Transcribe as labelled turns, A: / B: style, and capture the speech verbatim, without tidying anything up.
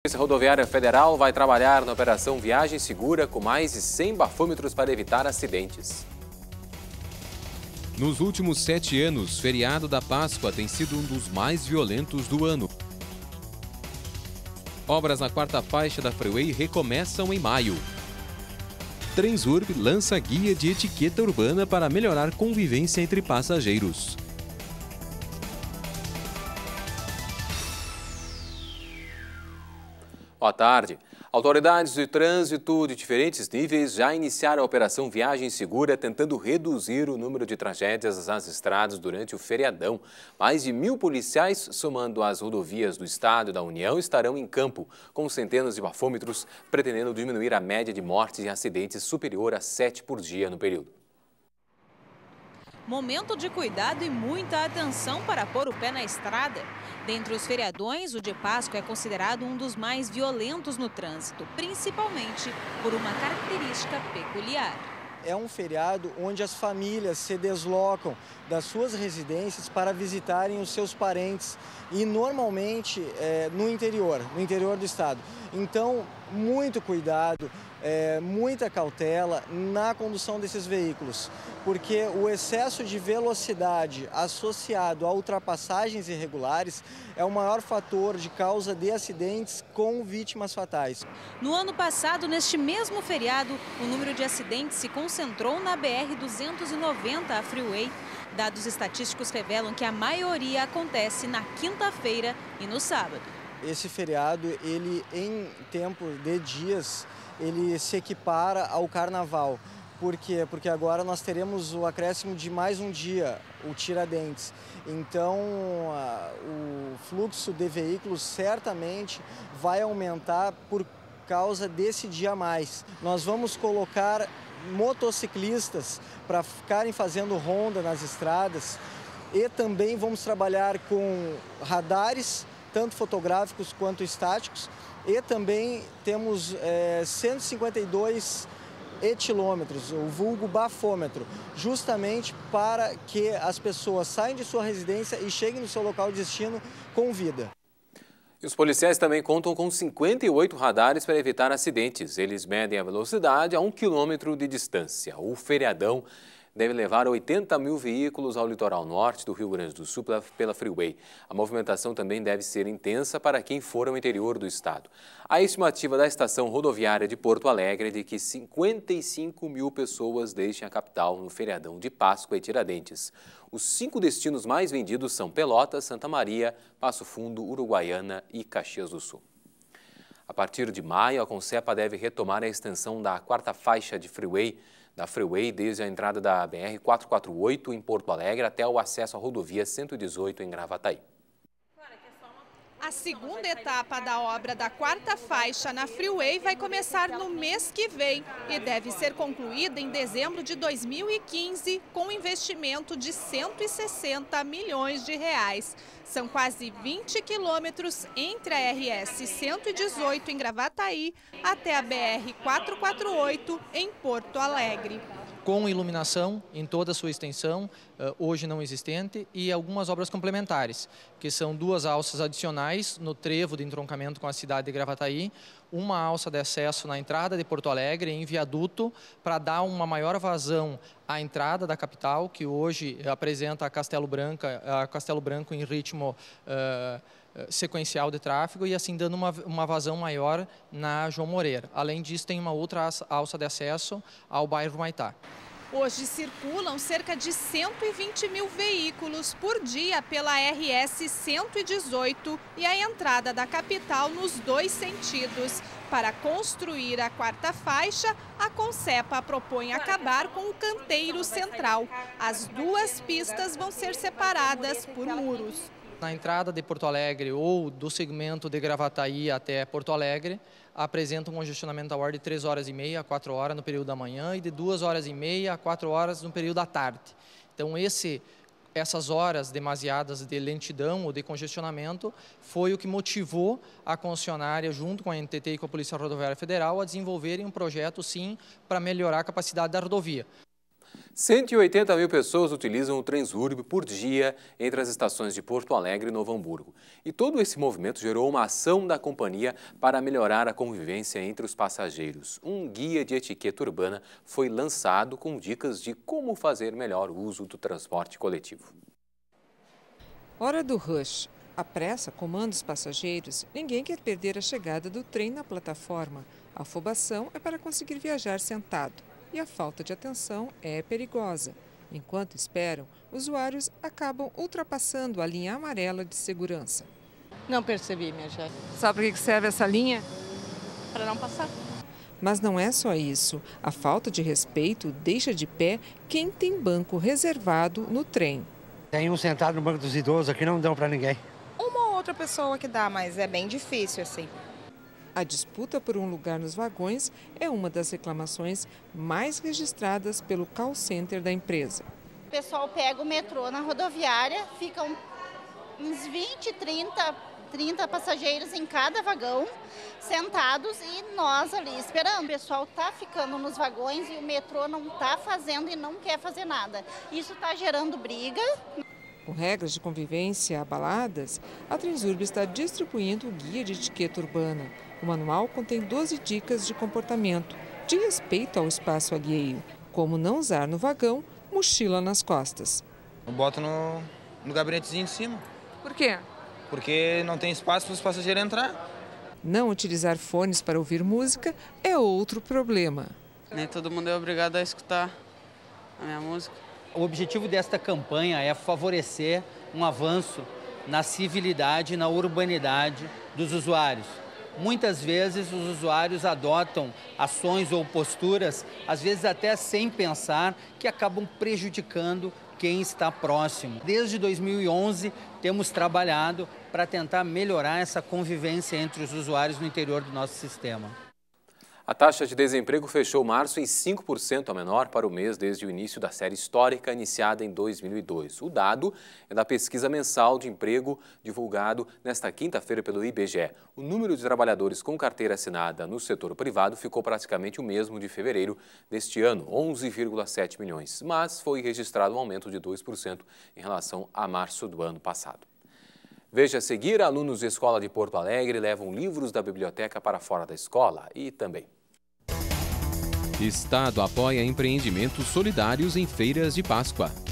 A: A Polícia Rodoviária Federal vai trabalhar na Operação Viagem Segura com mais de cem bafômetros para evitar acidentes.
B: Nos últimos sete anos, o feriado da Páscoa tem sido um dos mais violentos do ano. Obras na quarta faixa da Freeway recomeçam em maio. Transurb lança guia de etiqueta urbana para melhorar convivência entre passageiros.
A: Boa tarde. Autoridades de trânsito de diferentes níveis já iniciaram a Operação Viagem Segura, tentando reduzir o número de tragédias nas estradas durante o feriadão. Mais de mil policiais, somando as rodovias do Estado e da União, estarão em campo, com centenas de bafômetros, pretendendo diminuir a média de mortes e acidentes superior a sete por dia no período.
C: Momento de cuidado e muita atenção para pôr o pé na estrada. Dentre os feriadões, o de Páscoa é considerado um dos mais violentos no trânsito, principalmente por uma característica peculiar.
D: É um feriado onde as famílias se deslocam das suas residências para visitarem os seus parentes e normalmente é, no interior, no interior do estado. Então, muito cuidado, é, muita cautela na condução desses veículos, porque o excesso de velocidade associado a ultrapassagens irregulares é o maior fator de causa de acidentes com vítimas fatais.
C: No ano passado, neste mesmo feriado, o número de acidentes se concentrou na B R duzentos e noventa, a Freeway. Dados estatísticos revelam que a maioria acontece na quinta-feira e no sábado.
D: Esse feriado, ele em tempo de dias, ele se equipara ao carnaval. Por quê? Porque agora nós teremos o acréscimo de mais um dia, o Tiradentes. Então, o fluxo de veículos certamente vai aumentar por causa desse dia a mais. Nós vamos colocar motociclistas para ficarem fazendo ronda nas estradas e também vamos trabalhar com radares, tanto fotográficos quanto estáticos, e também temos é, cento e cinquenta e dois etilômetros, o vulgo bafômetro, justamente para que as pessoas saiam de sua residência e cheguem no seu local de destino com vida.
A: E os policiais também contam com cinquenta e oito radares para evitar acidentes. Eles medem a velocidade a um quilômetro de distância. O feriadão deve levar oitenta mil veículos ao litoral norte do Rio Grande do Sul pela Freeway. A movimentação também deve ser intensa para quem for ao interior do estado. A estimativa da estação rodoviária de Porto Alegre é de que cinquenta e cinco mil pessoas deixem a capital no feriadão de Páscoa e Tiradentes. Os cinco destinos mais vendidos são Pelotas, Santa Maria, Passo Fundo, Uruguaiana e Caxias do Sul. A partir de maio, a Concepa deve retomar a extensão da quarta faixa de Freeway, da Freeway desde a entrada da B R quatrocentos e quarenta e oito em Porto Alegre até o acesso à rodovia cento e dezoito em Gravataí.
E: A segunda etapa da obra da quarta faixa na Freeway vai começar no mês que vem e deve ser concluída em dezembro de dois mil e quinze com um investimento de cento e sessenta milhões de reais. São quase vinte quilômetros entre a R S cento e dezoito em Gravataí até a B R quatrocentos e quarenta e oito em Porto Alegre.
F: Com iluminação em toda a sua extensão, hoje não existente, e algumas obras complementares, que são duas alças adicionais no trevo de entroncamento com a cidade de Gravataí, uma alça de acesso na entrada de Porto Alegre em viaduto para dar uma maior vazão à entrada da capital, que hoje apresenta a Castelo Branco, a Castelo Branco em ritmo uh, sequencial de tráfego e assim dando uma, uma vazão maior na João Moreira. Além disso, tem uma outra alça de acesso ao bairro Humaitá.
E: Hoje circulam cerca de cento e vinte mil veículos por dia pela R S cento e dezoito e a entrada da capital nos dois sentidos. Para construir a quarta faixa, a Concepa propõe acabar com o canteiro central. As duas pistas vão ser separadas por muros.
F: Na entrada de Porto Alegre ou do segmento de Gravataí até Porto Alegre, apresenta um congestionamento da ordem de três horas e meia a quatro horas no período da manhã e de duas horas e meia a quatro horas no período da tarde. Então, esse, essas horas demasiadas de lentidão ou de congestionamento foi o que motivou a concessionária, junto com a N T T e com a Polícia Rodoviária Federal, a desenvolverem um projeto, sim, para melhorar a capacidade da rodovia.
A: cento e oitenta mil pessoas utilizam o Transurb por dia entre as estações de Porto Alegre e Novo Hamburgo. E todo esse movimento gerou uma ação da companhia para melhorar a convivência entre os passageiros. Um guia de etiqueta urbana foi lançado com dicas de como fazer melhor uso do transporte coletivo.
G: Hora do rush. A pressa comanda os passageiros. Ninguém quer perder a chegada do trem na plataforma. A afobação é para conseguir viajar sentado. E a falta de atenção é perigosa. Enquanto esperam, usuários acabam ultrapassando a linha amarela de segurança.
H: Não percebi, minha gente.
G: Sabe para que serve essa linha?
H: Para não passar.
G: Mas não é só isso. A falta de respeito deixa de pé quem tem banco reservado no trem.
I: Tem um sentado no banco dos idosos aqui, não dão para ninguém.
J: Uma ou outra pessoa que dá, mas é bem difícil assim.
G: A disputa por um lugar nos vagões é uma das reclamações mais registradas pelo call center da empresa.
K: O pessoal pega o metrô na rodoviária, ficam uns vinte, trinta, trinta passageiros em cada vagão, sentados e nós ali esperando. O pessoal está ficando nos vagões e o metrô não está fazendo e não quer fazer nada. Isso está gerando briga.
G: Com regras de convivência abaladas, a Transurb está distribuindo o guia de etiqueta urbana. O manual contém doze dicas de comportamento, de respeito ao espaço alheio, como não usar no vagão mochila nas costas.
L: Eu boto no, no gabinetezinho de cima.
G: Por quê?
L: Porque não tem espaço para os passageiros entrar.
G: Não utilizar fones para ouvir música é outro problema.
H: Nem todo mundo é obrigado a escutar a minha música.
M: O objetivo desta campanha é favorecer um avanço na civilidade e na urbanidade dos usuários. Muitas vezes os usuários adotam ações ou posturas, às vezes até sem pensar, que acabam prejudicando quem está próximo. Desde dois mil e onze, temos trabalhado para tentar melhorar essa convivência entre os usuários no interior do nosso sistema.
A: A taxa de desemprego fechou março em cinco por cento a menor para o mês desde o início da série histórica iniciada em dois mil e dois. O dado é da pesquisa mensal de emprego divulgado nesta quinta-feira pelo I B G E. O número de trabalhadores com carteira assinada no setor privado ficou praticamente o mesmo de fevereiro deste ano, onze vírgula sete milhões, mas foi registrado um aumento de dois por cento em relação a março do ano passado. Veja a seguir, alunos de escola de Porto Alegre levam livros da biblioteca para fora da escola e também.
B: Estado apoia empreendimentos solidários em feiras de Páscoa.